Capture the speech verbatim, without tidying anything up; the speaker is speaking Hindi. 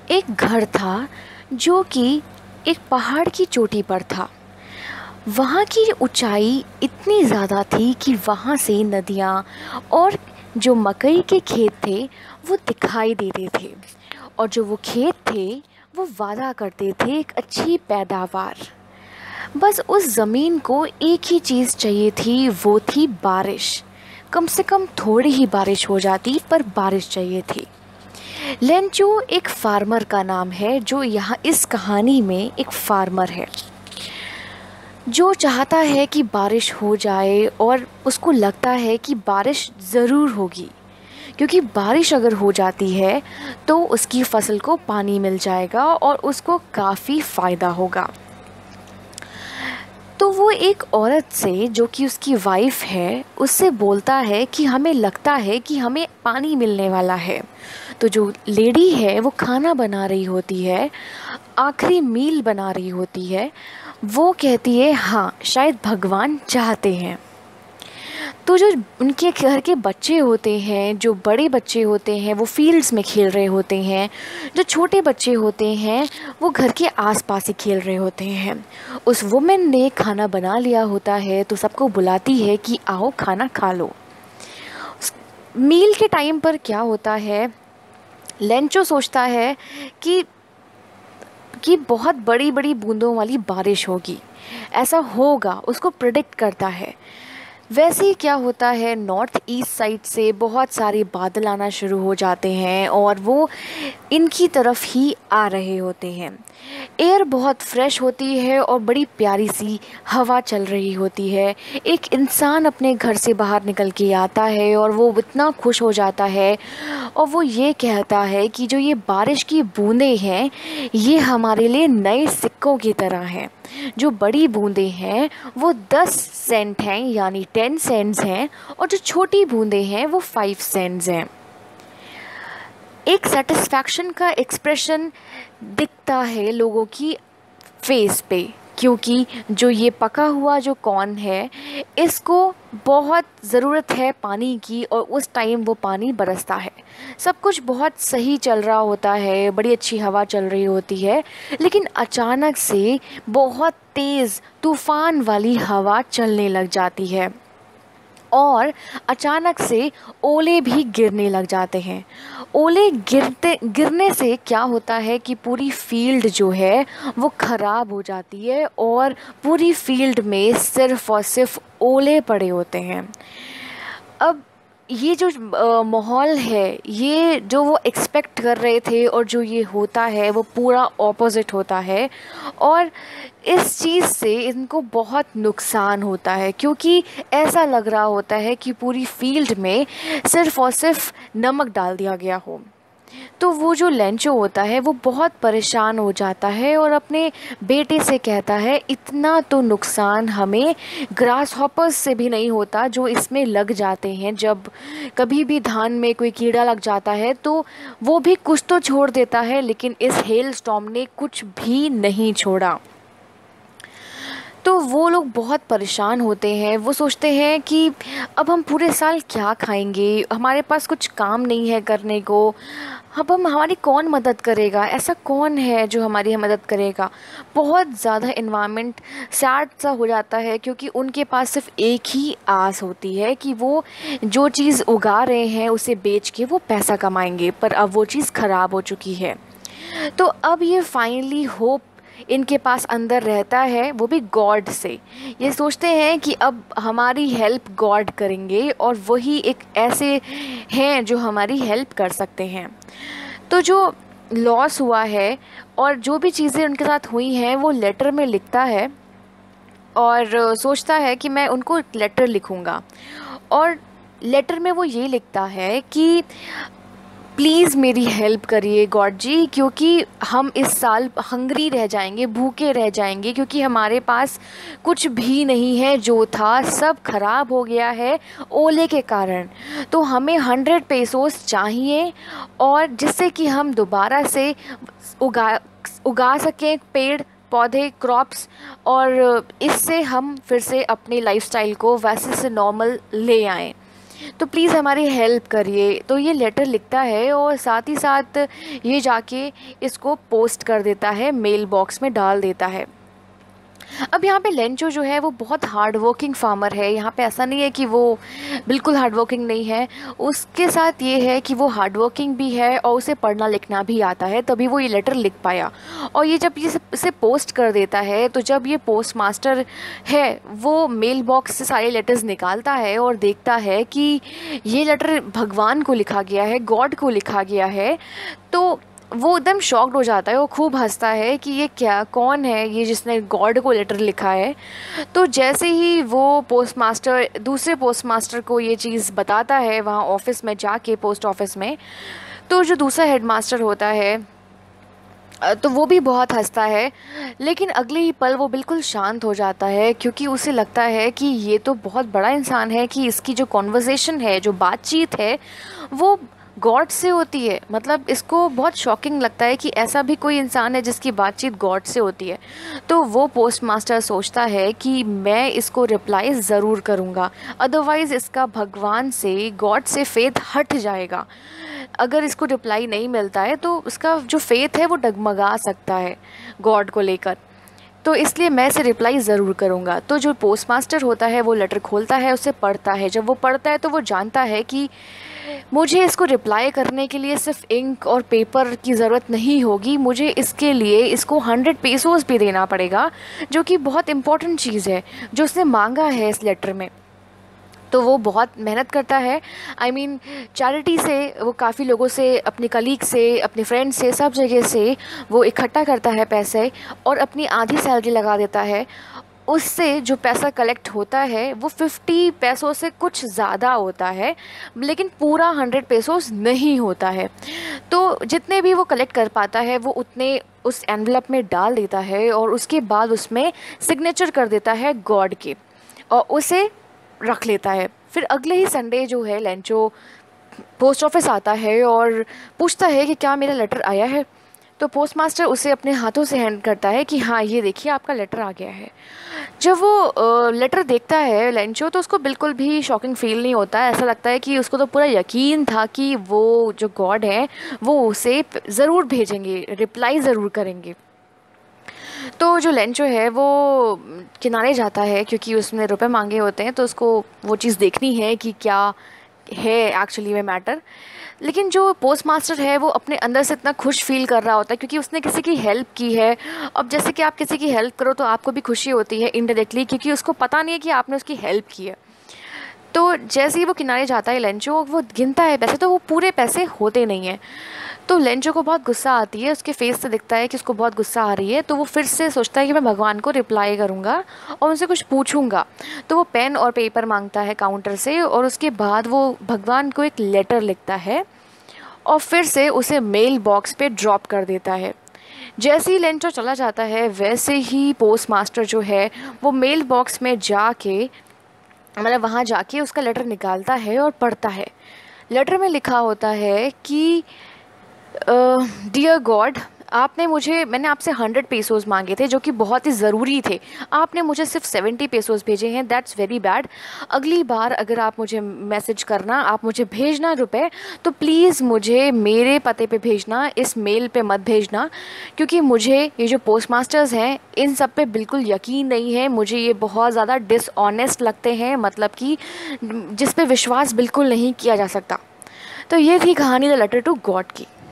एक घर था जो कि एक पहाड़ की चोटी पर था। वहाँ की ऊंचाई इतनी ज़्यादा थी कि वहाँ से नदियाँ और जो मकई के खेत थे वो दिखाई देते थे, और जो वो खेत थे वो वादा करते थे एक अच्छी पैदावार। बस उस ज़मीन को एक ही चीज़ चाहिए थी, वो थी बारिश। कम से कम थोड़ी ही बारिश हो जाती, पर बारिश चाहिए थी। लेंचो एक फार्मर का नाम है, जो यहाँ इस कहानी में एक फार्मर है जो चाहता है कि बारिश हो जाए, और उसको लगता है कि बारिश ज़रूर होगी, क्योंकि बारिश अगर हो जाती है तो उसकी फसल को पानी मिल जाएगा और उसको काफ़ी फ़ायदा होगा। तो वो एक औरत से, जो कि उसकी वाइफ है, उससे बोलता है कि हमें लगता है कि हमें पानी मिलने वाला है। तो जो लेडी है वो खाना बना रही होती है, आखिरी मील बना रही होती है। वो कहती है हाँ, शायद भगवान चाहते हैं। तो जो उनके घर के बच्चे होते हैं, जो बड़े बच्चे होते हैं वो फील्ड्स में खेल रहे होते हैं, जो छोटे बच्चे होते हैं वो घर के आसपास ही खेल रहे होते हैं। उस वुमेन ने खाना बना लिया होता है, तो सबको बुलाती है कि आओ खाना खा लो। मील के टाइम पर क्या होता है, लेंचो सोचता है कि कि बहुत बड़ी बड़ी बूंदों वाली बारिश होगी, ऐसा होगा, उसको प्रेडिक्ट करता है। वैसे ही क्या होता है, नॉर्थ ईस्ट साइड से बहुत सारे बादल आना शुरू हो जाते हैं और वो इनकी तरफ ही आ रहे होते हैं। एयर बहुत फ्रेश होती है और बड़ी प्यारी सी हवा चल रही होती है। एक इंसान अपने घर से बाहर निकल के आता है और वो इतना खुश हो जाता है, और वो ये कहता है कि जो ये बारिश की बूंदें हैं ये हमारे लिए नए सिक्कों की तरह हैं। जो बड़ी बूंदें हैं वो दस सेंट हैं, यानी टेन सेंट्स हैं, और जो छोटी बूंदें हैं वो फाइव सेंट्स हैं। एक सेटिस्फैक्शन का एक्सप्रेशन दिखता है लोगों की फेस पे, क्योंकि जो ये पका हुआ जो कॉर्न है इसको बहुत ज़रूरत है पानी की, और उस टाइम वो पानी बरसता है। सब कुछ बहुत सही चल रहा होता है, बड़ी अच्छी हवा चल रही होती है, लेकिन अचानक से बहुत तेज़ तूफ़ान वाली हवा चलने लग जाती है और अचानक से ओले भी गिरने लग जाते हैं। ओले गिरते गिरने से क्या होता है कि पूरी फील्ड जो है वो ख़राब हो जाती है, और पूरी फील्ड में सिर्फ़ और सिर्फ ओले पड़े होते हैं। अब ये जो अ, माहौल है, ये जो वो एक्सपेक्ट कर रहे थे और जो ये होता है वो पूरा ऑपोजिट होता है, और इस चीज़ से इनको बहुत नुकसान होता है, क्योंकि ऐसा लग रहा होता है कि पूरी फील्ड में सिर्फ़ और सिर्फ नमक डाल दिया गया हो। तो वो जो लेंचो होता है वो बहुत परेशान हो जाता है और अपने बेटे से कहता है इतना तो नुकसान हमें ग्रास हॉपर्स से भी नहीं होता, जो इसमें लग जाते हैं। जब कभी भी धान में कोई कीड़ा लग जाता है तो वो भी कुछ तो छोड़ देता है, लेकिन इस हेल स्टॉर्म ने कुछ भी नहीं छोड़ा। तो वो लोग बहुत परेशान होते हैं। वो सोचते हैं कि अब हम पूरे साल क्या खाएंगे, हमारे पास कुछ काम नहीं है करने को, अब हम हमारी कौन मदद करेगा, ऐसा कौन है जो हमारी मदद करेगा। बहुत ज़्यादा इन्वायरमेंट सैड सा हो जाता है, क्योंकि उनके पास सिर्फ एक ही आस होती है कि वो जो चीज़ उगा रहे हैं उसे बेच के वो पैसा कमाएंगे, पर अब वो चीज़ ख़राब हो चुकी है। तो अब ये फाइनली होप इनके पास अंदर रहता है, वो भी गॉड से। ये सोचते हैं कि अब हमारी हेल्प गॉड करेंगे, और वही एक ऐसे हैं जो हमारी हेल्प कर सकते हैं। तो जो लॉस हुआ है और जो भी चीज़ें उनके साथ हुई हैं वो लेटर में लिखता है, और सोचता है कि मैं उनको लेटर लिखूँगा। और लेटर में वो ये लिखता है कि प्लीज़ मेरी हेल्प करिए गॉड जी, क्योंकि हम इस साल हंग्री रह जाएंगे, भूखे रह जाएंगे, क्योंकि हमारे पास कुछ भी नहीं है, जो था सब खराब हो गया है ओले के कारण। तो हमें हंड्रेड पेसोस चाहिए, और जिससे कि हम दोबारा से उगा उगा सकें पेड़ पौधे क्रॉप्स, और इससे हम फिर से अपनी लाइफस्टाइल को वैसे से नॉर्मल ले आएँ। तो प्लीज़ हमारी हेल्प करिए। तो ये लेटर लिखता है और साथ ही साथ ये जाके इसको पोस्ट कर देता है, मेल बॉक्स में डाल देता है। अब यहाँ पे लेंचो जो है वो बहुत हार्ड वर्किंग फार्मर है। यहाँ पे ऐसा नहीं है कि वो बिल्कुल हार्ड वर्किंग नहीं है, उसके साथ ये है कि वो हार्ड वर्किंग भी है और उसे पढ़ना लिखना भी आता है, तभी वो ये लेटर लिख पाया। और ये जब ये इसे पोस्ट कर देता है, तो जब ये पोस्ट मास्टर है वो मेल बॉक्स से सारे लेटर्स निकालता है और देखता है कि ये लेटर भगवान को लिखा गया है, गॉड को लिखा गया है, तो वो एकदम शॉक्ड हो जाता है। वो खूब हंसता है कि ये क्या, कौन है ये जिसने गॉड को लेटर लिखा है। तो जैसे ही वो पोस्ट मास्टर दूसरे पोस्ट मास्टर को ये चीज़ बताता है वहाँ ऑफिस में जाके, पोस्ट ऑफिस में, तो जो दूसरा हेड मास्टर होता है तो वो भी बहुत हंसता है। लेकिन अगले ही पल वो बिल्कुल शांत हो जाता है, क्योंकि उसे लगता है कि ये तो बहुत बड़ा इंसान है, कि इसकी जो कॉन्वर्सेशन है, जो बातचीत है, वो गॉड से होती है। मतलब इसको बहुत शॉकिंग लगता है कि ऐसा भी कोई इंसान है जिसकी बातचीत गॉड से होती है। तो वो पोस्ट मास्टर सोचता है कि मैं इसको रिप्लाई ज़रूर करूँगा, अदरवाइज़ इसका भगवान से, गॉड से फेथ हट जाएगा। अगर इसको रिप्लाई नहीं मिलता है तो उसका जो फेथ है वो डगमगा सकता है गॉड को लेकर, तो इसलिए मैं इसे रिप्लाई ज़रूर करूँगा। तो जो पोस्ट मास्टर होता है वो लेटर खोलता है, उसे पढ़ता है। जब वो पढ़ता है तो वो जानता है कि मुझे इसको रिप्लाई करने के लिए सिर्फ इंक और पेपर की ज़रूरत नहीं होगी, मुझे इसके लिए इसको हंड्रेड पेसोस भी देना पड़ेगा, जो कि बहुत इम्पॉर्टेंट चीज़ है जो उसने मांगा है इस लेटर में। तो वो बहुत मेहनत करता है, आई मीन चैरिटी से, वो काफ़ी लोगों से, अपने कलीग से, अपने फ्रेंड से, सब जगह से वो इकट्ठा करता है पैसे और अपनी आधी सैलरी लगा देता है। उससे जो पैसा कलेक्ट होता है वो फिफ्टी पैसों से कुछ ज़्यादा होता है, लेकिन पूरा हंड्रेड पेसोस नहीं होता है। तो जितने भी वो कलेक्ट कर पाता है वो उतने उस एनवलप में डाल देता है और उसके बाद उसमें सिग्नेचर कर देता है गॉड के और उसे रख लेता है। फिर अगले ही संडे जो है लेंचो पोस्ट ऑफिस आता है और पूछता है कि क्या मेरा लेटर आया है। तो पोस्ट मास्टर उसे अपने हाथों से हैंड करता है कि हाँ ये देखिए आपका लेटर आ गया है। जब वो लेटर देखता है लेंचो तो उसको बिल्कुल भी शॉकिंग फील नहीं होता है। ऐसा लगता है कि उसको तो पूरा यकीन था कि वो जो गॉड है वो उसे ज़रूर भेजेंगे, रिप्लाई ज़रूर करेंगे। तो जो लेंचो है वो किनारे जाता है, क्योंकि उसने रुपए मांगे होते हैं तो उसको वो चीज़ देखनी है कि क्या है एक्चुअली में मैटर। लेकिन जो पोस्ट मास्टर है वो अपने अंदर से इतना खुश फील कर रहा होता है, क्योंकि उसने किसी की हेल्प की है। अब जैसे कि आप किसी की हेल्प करो तो आपको भी खुशी होती है इनडायरेक्टली, क्योंकि उसको पता नहीं है कि आपने उसकी हेल्प की है। तो जैसे ही वो किनारे जाता है लेंचो, वो गिनता है पैसे, तो वो पूरे पैसे होते नहीं हैं। तो लेंचो को बहुत गुस्सा आती है, उसके फेस से दिखता है कि उसको बहुत गुस्सा आ रही है। तो वो फिर से सोचता है कि मैं भगवान को रिप्लाई करूँगा और उनसे कुछ पूछूंगा। तो वो पेन और पेपर मांगता है काउंटर से और उसके बाद वो भगवान को एक लेटर लिखता है और फिर से उसे मेल बॉक्स पे ड्रॉप कर देता है। जैसे ही लेंचो चला जाता है वैसे ही पोस्ट मास्टर जो है वो मेल बॉक्स में जाके, मतलब वहाँ जाके उसका लेटर निकालता है और पढ़ता है। लेटर में लिखा होता है कि डियर गॉड, आपने मुझे मैंने आपसे हंड्रेड पेसोस मांगे थे जो कि बहुत ही ज़रूरी थे, आपने मुझे सिर्फ सेवेंटी पेसोस भेजे हैं, दैट्स वेरी बैड। अगली बार अगर आप मुझे मैसेज करना, आप मुझे भेजना रुपए, तो प्लीज़ मुझे मेरे पते पे भेजना, इस मेल पे मत भेजना, क्योंकि मुझे ये जो पोस्ट मास्टर्स हैं इन सब पे बिल्कुल यकीन नहीं है। मुझे ये बहुत ज़्यादा डिसऑनेस्ट लगते हैं, मतलब कि जिस पे विश्वास बिल्कुल नहीं किया जा सकता। तो ये थी कहानी द लेटर टू गॉड की।